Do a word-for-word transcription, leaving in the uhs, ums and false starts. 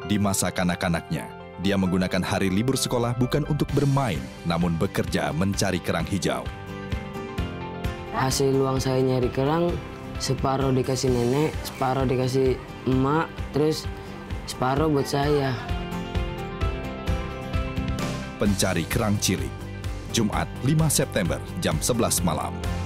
Di masa kanak-kanaknya, dia menggunakan hari libur sekolah bukan untuk bermain, namun bekerja mencari kerang hijau. Hasil uang saya nyari kerang, separuh dikasih nenek, separuh dikasih emak, terus separuh buat saya. Pencari Kerang Cilik, Jumat lima September jam sebelas malam.